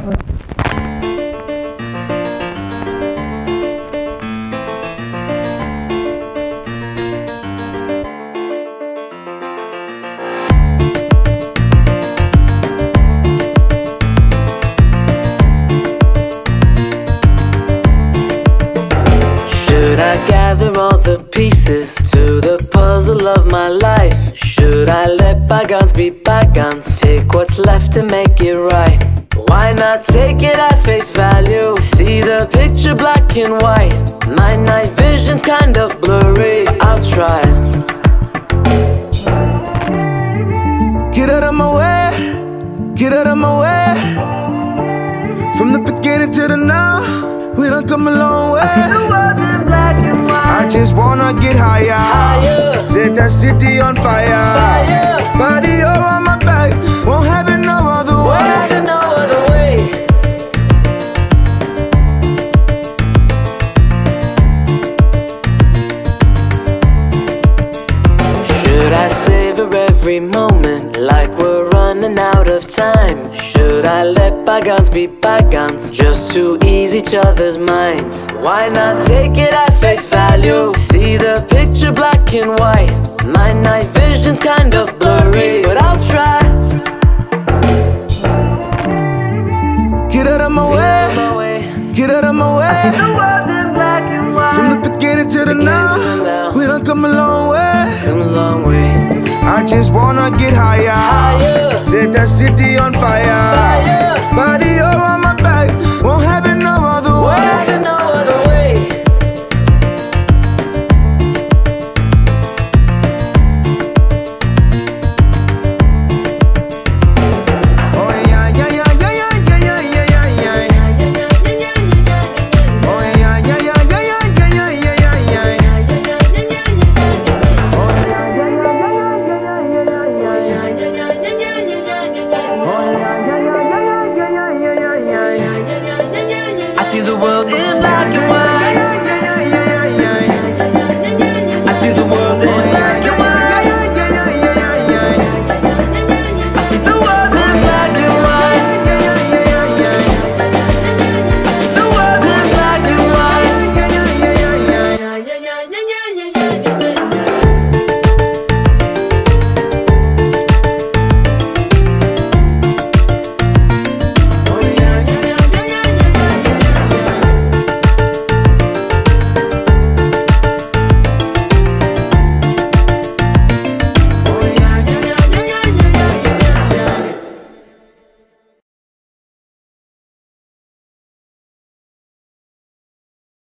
Gather all the pieces to the puzzle of my life. Should I let bygones be bygones? Take what's left and make it right. Why not take it at face value? See the picture black and white. My night vision's kind of blurry. I'll try. Get out of my way, get out of my way. From the beginning to the now, we done come a long way. I just wanna get higher, set that city on fire. Body all on my back, won't have it no other way. Should I savor every moment like we're running out of time? Should I let bygones be bygones just to ease each other's minds? Why not take it at face value? See the picture black and white. My night vision's kind of blurry, but I'll try. Get out of my way, get out of my way. From the beginning to the now, we done come a long way. I just wanna get higher, set that city on fire. Body all on my back, won't have it no other way. I see the world in black.